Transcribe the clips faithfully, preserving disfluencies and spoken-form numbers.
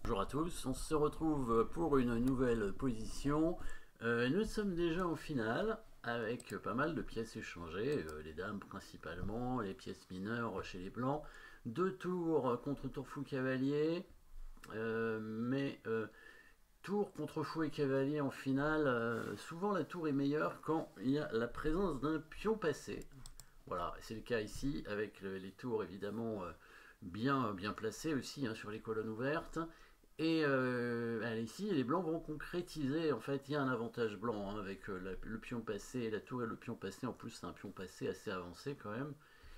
Bonjour à tous, on se retrouve pour une nouvelle position. Euh, nous sommes déjà au final avec pas mal de pièces échangées, euh, les dames principalement, les pièces mineures chez les blancs, deux tours contre tour fou cavalier, euh, mais euh, tour contre fou et cavalier en finale, euh, souvent la tour est meilleure quand il y a la présence d'un pion passé. Voilà, c'est le cas ici avec le, les tours évidemment euh, bien, bien placés aussi hein, sur les colonnes ouvertes. Et euh, ici, les blancs vont concrétiser. En fait, il y a un avantage blanc hein, avec euh, la, le pion passé et la tour et le pion passé. En plus, c'est un pion passé assez avancé quand même.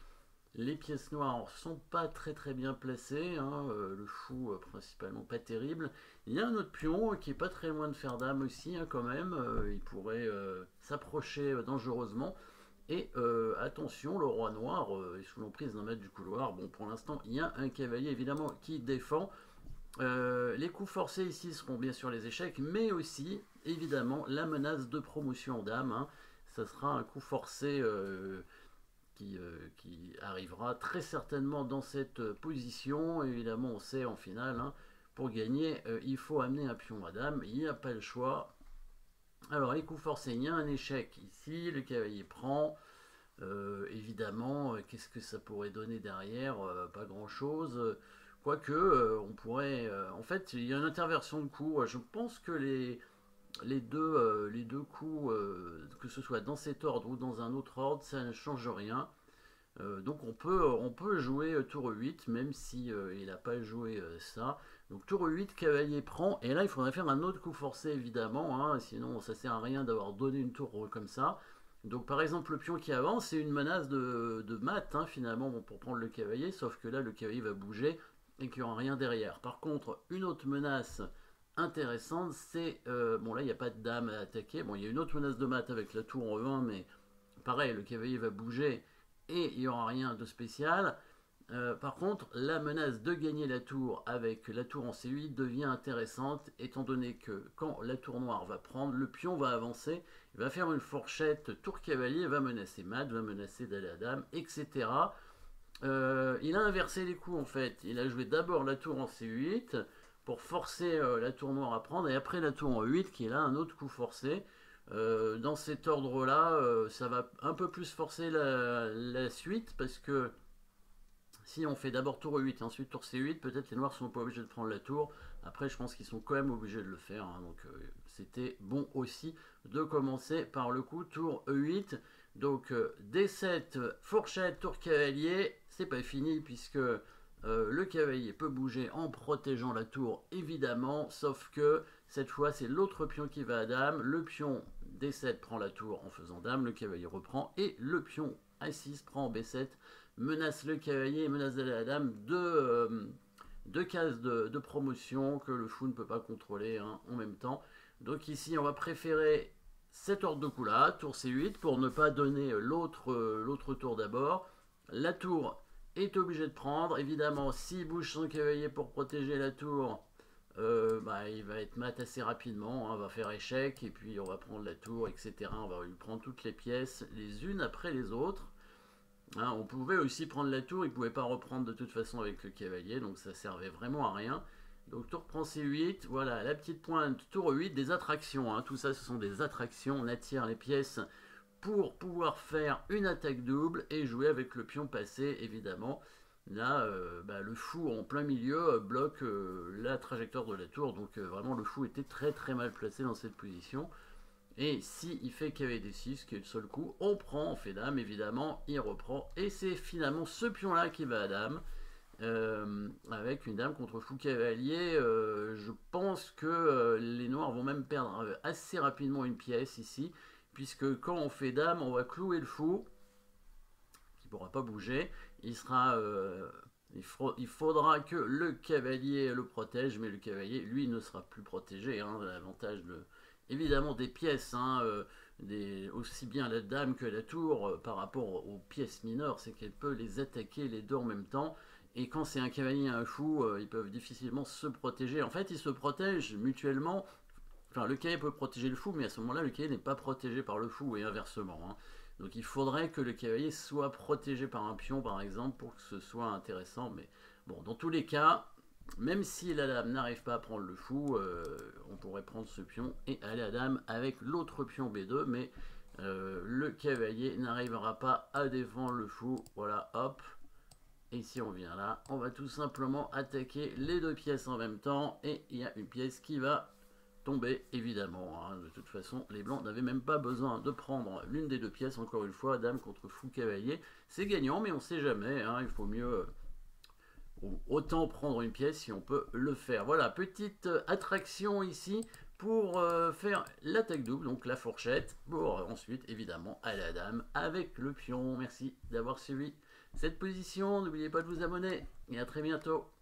Les pièces noires sont pas très très bien placées. Hein, euh, le fou, euh, principalement, pas terrible. Il y a un autre pion qui est pas très loin de faire dame aussi, hein, quand même. Euh, il pourrait euh, s'approcher euh, dangereusement. Et euh, attention, le roi noir euh, est sous l'emprise d'un maître du couloir. Bon, pour l'instant, il y a un cavalier évidemment qui défend. Euh, les coups forcés ici seront bien sûr les échecs, mais aussi évidemment la menace de promotion en dame. Hein. Ça sera un coup forcé euh, qui, euh, qui, arrivera très certainement dans cette position. Évidemment, on sait en finale, hein, pour gagner, euh, il faut amener un pion à dame. Il n'y a pas le choix. Alors, les coups forcés, il y a un échec ici. Le cavalier prend. Euh, évidemment, euh, qu'est-ce que ça pourrait donner derrière euh, Pas grand-chose. Quoique, euh, on pourrait... Euh, en fait, il y a une interversion de coups. Je pense que les, les, deux, euh, les deux coups, euh, que ce soit dans cet ordre ou dans un autre ordre, ça ne change rien. Euh, donc on peut, on peut jouer euh, tour huit, même si euh, il n'a pas joué euh, ça. Donc tour huit, cavalier prend. Et là, il faudrait faire un autre coup forcé, évidemment. Hein, sinon, ça sert à rien d'avoir donné une tour comme ça. Donc par exemple, le pion qui avance, c'est une menace de, de mat, hein, finalement, bon, pour prendre le cavalier. Sauf que là, le cavalier va bouger et qu'il n'y aura rien derrière. Par contre, une autre menace intéressante, c'est... Euh, bon, là, il n'y a pas de dame à attaquer. Bon, il y a une autre menace de mat avec la tour en E un, mais pareil, le cavalier va bouger et il n'y aura rien de spécial. Euh, par contre, la menace de gagner la tour avec la tour en C huit devient intéressante, étant donné que quand la tour noire va prendre, le pion va avancer, il va faire une fourchette, tour cavalier, va menacer mat, va menacer d'aller à dame, et cetera. Euh, il a inversé les coups en fait. Il a joué d'abord la tour en C huit pour forcer euh, la tour noire à prendre, et après la tour en E huit qui est là un autre coup forcé. Euh, dans cet ordre-là, euh, ça va un peu plus forcer la, la suite, parce que si on fait d'abord tour E huit et ensuite tour C huit, peut-être les noirs sont pas obligés de prendre la tour. Après, je pense qu'ils sont quand même obligés de le faire. Hein, donc, euh, c'était bon aussi de commencer par le coup tour E huit. Donc, euh, D sept, fourchette, tour cavalier. C'est pas fini puisque euh, le cavalier peut bouger en protégeant la tour, évidemment. Sauf que cette fois, c'est l'autre pion qui va à dame. Le pion D sept prend la tour en faisant dame. Le cavalier reprend. Et le pion A six prend B sept. Menace le cavalier et menace d'aller à la dame, deux, euh, deux cases de, de promotion que le fou ne peut pas contrôler hein, en même temps. Donc ici, on va préférer cet ordre de coup là, tour C huit, pour ne pas donner l'autre euh, l'autre tour d'abord. La tour est obligée de prendre. Évidemment, s'il bouge son cavalier pour protéger la tour, euh, bah, il va être mat assez rapidement. Hein, on va faire échec et puis on va prendre la tour, et cetera. On va lui prendre toutes les pièces, les unes après les autres. Hein, on pouvait aussi prendre la tour, il ne pouvait pas reprendre de toute façon avec le cavalier, donc ça servait vraiment à rien. Donc tour prend C huit, voilà, la petite pointe, tour huit, des attractions. Hein, tout ça, ce sont des attractions, on attire les pièces pour pouvoir faire une attaque double et jouer avec le pion passé, évidemment. Là, euh, bah, le fou en plein milieu euh, bloque euh, la trajectoire de la tour, donc euh, vraiment le fou était très très mal placé dans cette position. Et si il fait cavalier D six, qui est le seul coup, on prend, on fait dame, évidemment, il reprend. Et c'est finalement ce pion-là qui va à dame, euh, avec une dame contre fou cavalier. Euh, je pense que euh, les noirs vont même perdre assez rapidement une pièce ici, puisque quand on fait dame, on va clouer le fou, qui ne pourra pas bouger. Il sera... Euh, il faudra que le cavalier le protège, mais le cavalier, lui, ne sera plus protégé. Hein, l'avantage de... Évidemment des pièces, hein, euh, des, aussi bien la dame que la tour, euh, par rapport aux pièces mineures, c'est qu'elle peut les attaquer les deux en même temps. Et quand c'est un cavalier et un fou, euh, ils peuvent difficilement se protéger. En fait, ils se protègent mutuellement. Enfin, le cavalier peut protéger le fou, mais à ce moment-là, le cavalier n'est pas protégé par le fou, et inversement. Hein. Donc il faudrait que le cavalier soit protégé par un pion, par exemple, pour que ce soit intéressant. Mais bon, dans tous les cas, même si la dame n'arrive pas à prendre le fou, euh, on pourrait prendre ce pion et aller à dame avec l'autre pion B deux, mais euh, le cavalier n'arrivera pas à défendre le fou. Voilà, hop. Et si on vient là, on va tout simplement attaquer les deux pièces en même temps, et il y a une pièce qui va tomber, évidemment. Hein. De toute façon, les blancs n'avaient même pas besoin de prendre l'une des deux pièces. Encore une fois, dame contre fou cavalier, c'est gagnant, mais on ne sait jamais. Hein. Il faut mieux... autant prendre une pièce si on peut le faire. Voilà, petite attraction ici pour euh, faire l'attaque double, donc la fourchette, pour ensuite évidemment aller à la dame avec le pion. Merci d'avoir suivi cette position, n'oubliez pas de vous abonner et à très bientôt.